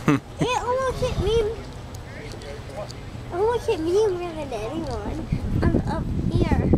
It almost hit me. It almost hit me more than anyone. I'm up here.